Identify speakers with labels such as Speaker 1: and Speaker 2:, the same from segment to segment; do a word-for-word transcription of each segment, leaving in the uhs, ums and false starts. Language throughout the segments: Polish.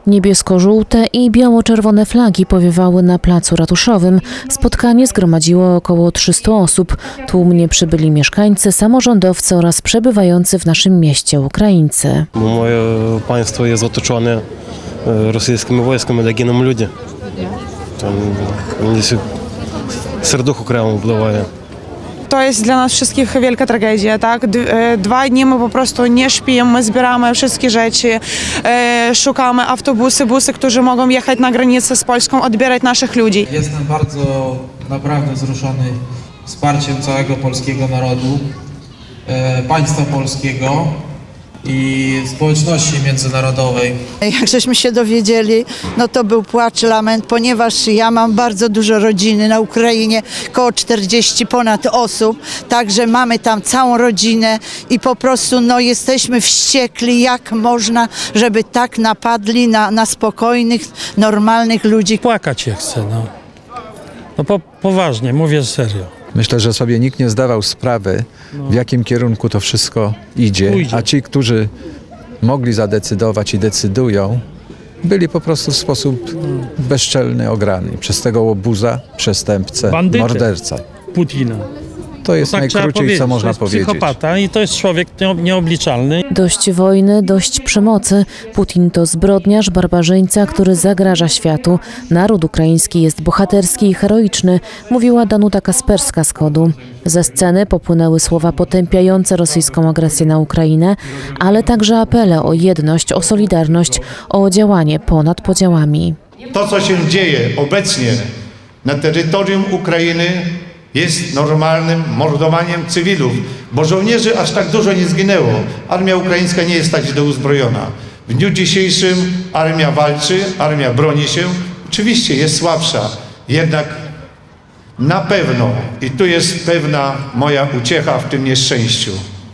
Speaker 1: Niebiesko-żółte i biało-czerwone flagi powiewały na placu ratuszowym. Spotkanie zgromadziło około trzystu osób. Tłumnie przybyli mieszkańcy, samorządowcy oraz przebywający w naszym mieście Ukraińcy.
Speaker 2: Moje państwo jest otoczone rosyjskimi wojskami, gdzie giną ludzie. Tam serducho krają wpływają.
Speaker 3: To jest dla nas wszystkich wielka tragedia, tak? Dwa dni my po prostu nie śpimy, my zbieramy wszystkie rzeczy, szukamy autobusy, busy, którzy mogą jechać na granicę z Polską, odbierać naszych ludzi.
Speaker 4: Jestem bardzo naprawdę wzruszony wsparciem całego polskiego narodu, państwa polskiego i społeczności międzynarodowej.
Speaker 5: Jak żeśmy się dowiedzieli, no to był płacz, lament, ponieważ ja mam bardzo dużo rodziny na Ukrainie, około czterdziestu ponad osób, także mamy tam całą rodzinę i po prostu no, jesteśmy wściekli, jak można, żeby tak napadli na, na spokojnych, normalnych ludzi.
Speaker 6: Płakać się chce, no. No po, poważnie, mówię serio.
Speaker 7: Myślę, że sobie nikt nie zdawał sprawy, w jakim kierunku to wszystko idzie, a ci, którzy mogli zadecydować i decydują, byli po prostu w sposób bezczelny ograni przez tego łobuza, przestępcę,
Speaker 6: Bandytę
Speaker 7: mordercę.
Speaker 6: Putina.
Speaker 7: To jest
Speaker 6: tak
Speaker 7: najkrócej, co można
Speaker 6: to jest
Speaker 7: powiedzieć.
Speaker 6: Psychopata i to jest człowiek nieobliczalny.
Speaker 1: Dość wojny, dość przemocy. Putin to zbrodniarz, barbarzyńca, który zagraża światu. Naród ukraiński jest bohaterski i heroiczny, mówiła Danuta Kasperska z KODU. Ze sceny popłynęły słowa potępiające rosyjską agresję na Ukrainę, ale także apele o jedność, o solidarność, o działanie ponad podziałami.
Speaker 8: To, co się dzieje obecnie na terytorium Ukrainy, jest normalnym mordowaniem cywilów, bo żołnierzy aż tak dużo nie zginęło. Armia ukraińska nie jest tak źle uzbrojona. W dniu dzisiejszym armia walczy, armia broni się. Oczywiście jest słabsza, jednak na pewno, i tu jest pewna moja uciecha w tym nieszczęściu,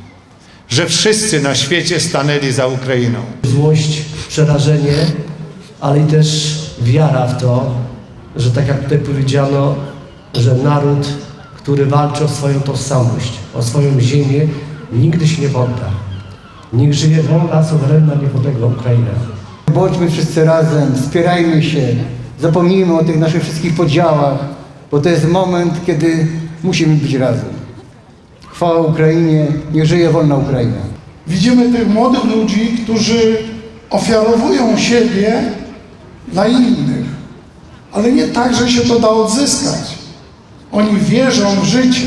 Speaker 8: że wszyscy na świecie stanęli za Ukrainą.
Speaker 9: Złość, przerażenie, ale i też wiara w to, że tak jak tutaj powiedziano, że naród, który walczy o swoją tożsamość, o swoją ziemię, nigdy się nie podda. Niech żyje wolna, suwerenna, niepodległa Ukraina.
Speaker 10: Bądźmy wszyscy razem, wspierajmy się, zapomnijmy o tych naszych wszystkich podziałach, bo to jest moment, kiedy musimy być razem. Chwała Ukrainie, niech żyje wolna Ukraina.
Speaker 11: Widzimy tych młodych ludzi, którzy ofiarowują siebie dla innych, ale nie tak, że się to da odzyskać. Oni wierzą w życie.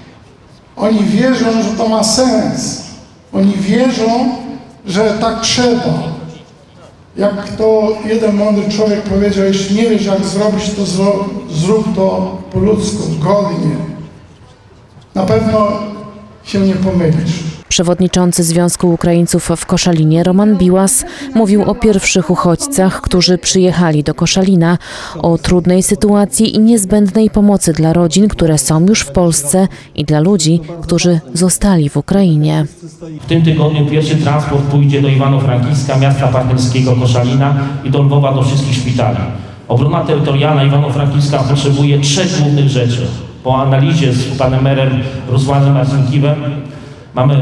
Speaker 11: Oni wierzą, że to ma sens. Oni wierzą, że tak trzeba. Jak to jeden mądry człowiek powiedział, jeśli nie wiesz, jak zrobić, to zrób to po ludzku, godnie. Na pewno się nie pomylisz.
Speaker 1: Przewodniczący Związku Ukraińców w Koszalinie Roman Biłas mówił o pierwszych uchodźcach, którzy przyjechali do Koszalina, o trudnej sytuacji i niezbędnej pomocy dla rodzin, które są już w Polsce i dla ludzi, którzy zostali w Ukrainie.
Speaker 12: W tym tygodniu pierwszy transport pójdzie do Iwano-Frankiwska, miasta partnerskiego Koszalina i do Lwowa, do wszystkich szpitali. Obrona terytorialna Iwano-Frankiwska potrzebuje trzech głównych rzeczy. Po analizie z panem merem Rusłanem Marcinkiewem mamy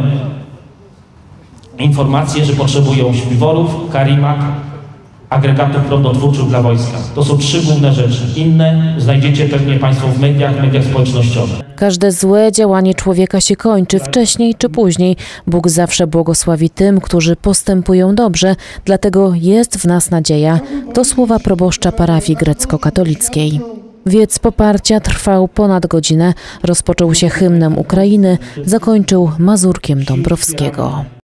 Speaker 12: informację, że potrzebują śpiworów, karimat, agregatów prądotwórczych dla wojska. To są trzy główne rzeczy. Inne znajdziecie pewnie Państwo w mediach, mediach społecznościowych.
Speaker 1: Każde złe działanie człowieka się kończy wcześniej czy później. Bóg zawsze błogosławi tym, którzy postępują dobrze, dlatego jest w nas nadzieja. To słowa proboszcza parafii grecko-katolickiej. Wiec poparcia trwał ponad godzinę, rozpoczął się hymnem Ukrainy, zakończył mazurkiem Dąbrowskiego.